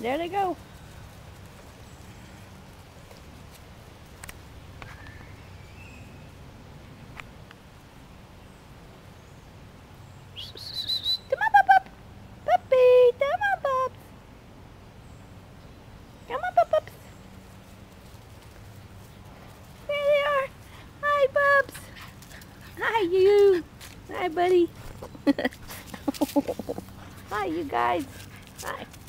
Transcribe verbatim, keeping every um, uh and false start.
there they go. Come on, pup, pup. Puppy, come on, pups. Come on, pup, pups. There they are. Hi, pups. Hi, you. Hi, buddy. Hi, you guys. Hi.